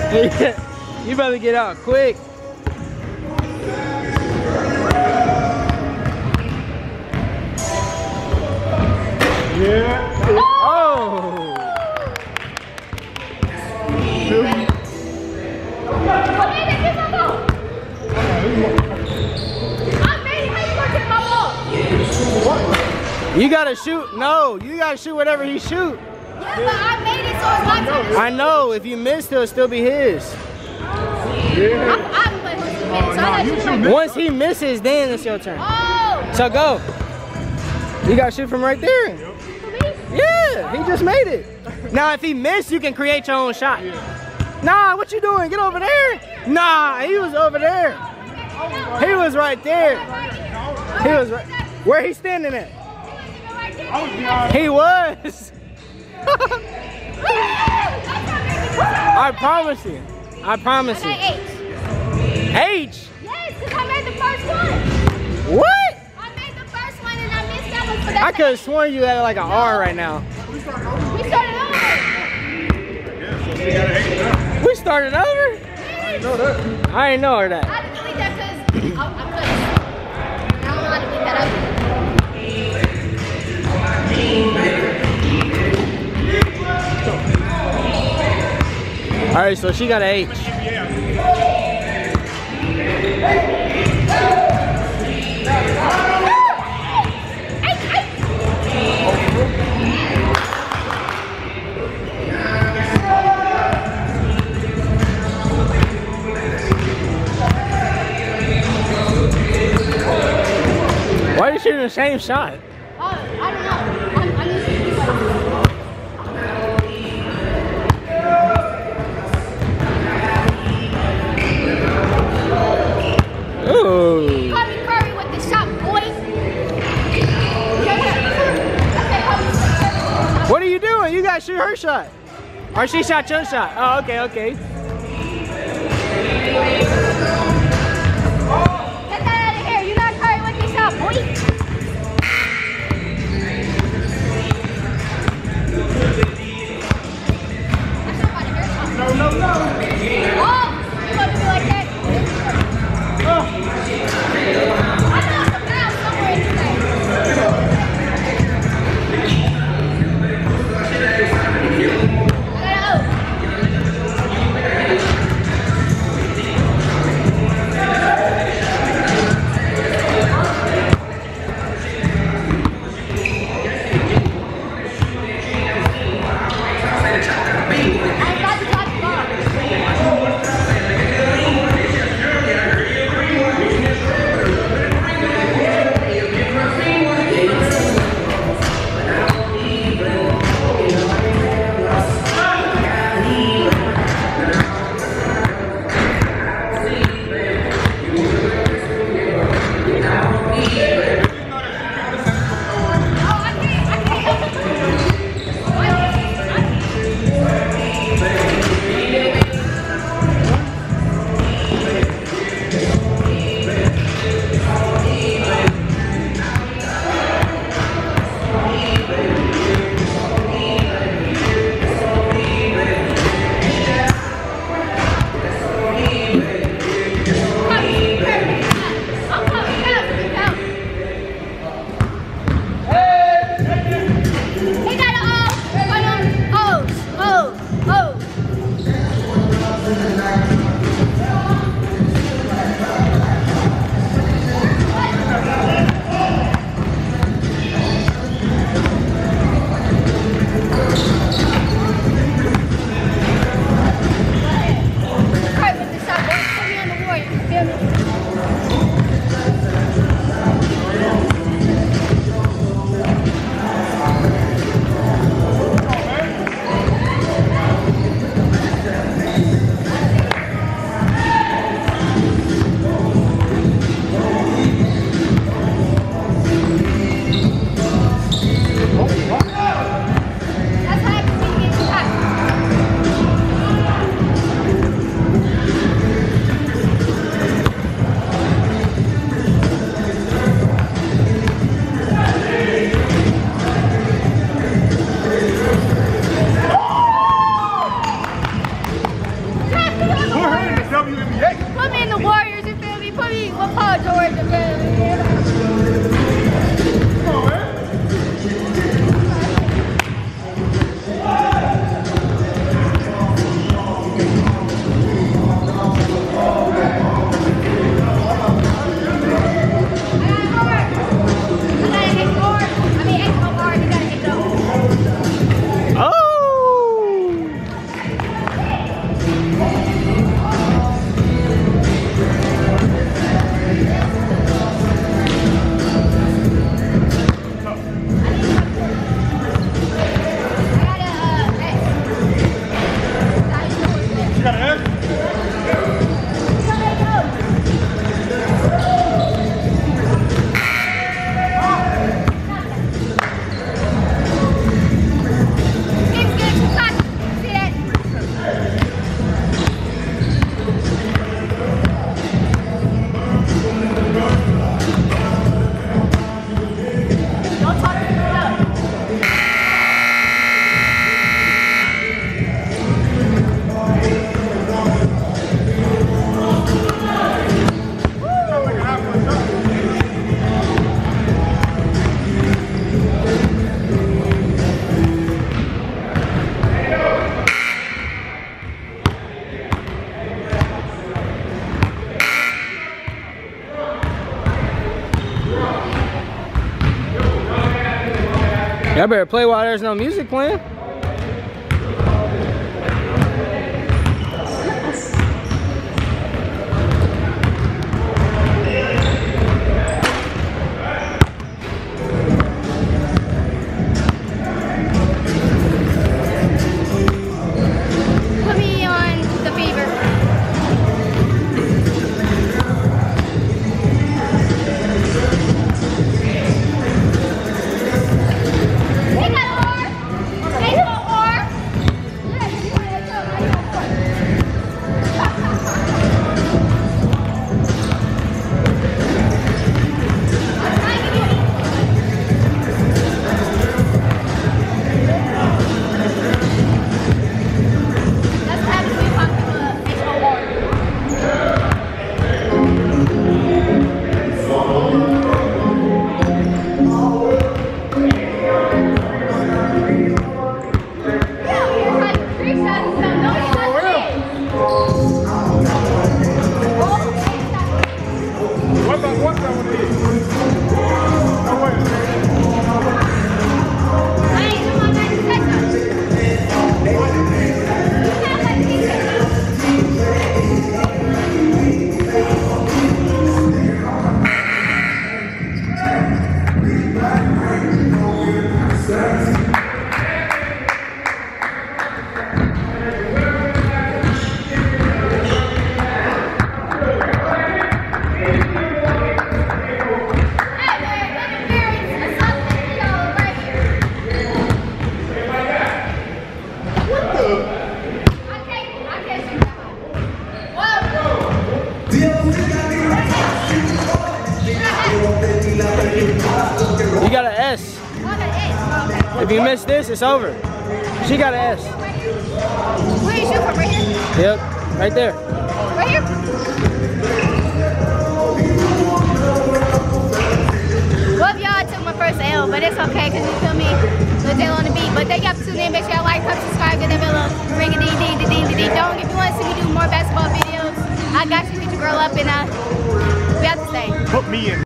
You better get out quick. Yeah. Oh. You gotta shoot. No, you gotta shoot whatever he shoot. Yeah, but I made it, so it's my turn. I know. If you miss, it'll still be his. Once he misses, then it's your turn. Oh. So go. You gotta shoot from right there. Yeah, he just made it. Now, if he missed, you can create your own shot. Nah, what you doing? Get over there. Nah, he was over there. He was right there. He was right. Where he standing at? He was. I promise you. I promise you. H? Yes, because I made the first one. What? I made the first one and I missed that one. So I could have sworn you had like an R right now. we started over. We started over? I know that. I didn't know that. I had to delete that because I couldn't. I don't know how to get that up. All right, so she got an H. Why are you shooting the same shot? I don't know. I'm used to it. Ooh. Call me Curry with the shot, boy. What are you doing? You gotta shoot her shot. Or she shot your shot. Oh, okay, okay. Get that out of here. You're not Curry with the shot, boy. No. Oh, you want to be like that? I know the foul somewhere in there. Y'all better play while there's no music playing. Put me on the fever. You got an S. If you miss this, it's over. She got an S. Where you shoot from? Right here? Yep, right there. Right here? Well, y'all took my first L, but it's okay because you feel me. Little J on the beat. But thank y'all for tuning in. Make sure y'all like, comment, subscribe, get that bell up. Ring a ding, ding, ding, ding, ding. Don't if you want to see me do more basketball videos. I got you. Get your girl up and we have to stay. Put me in.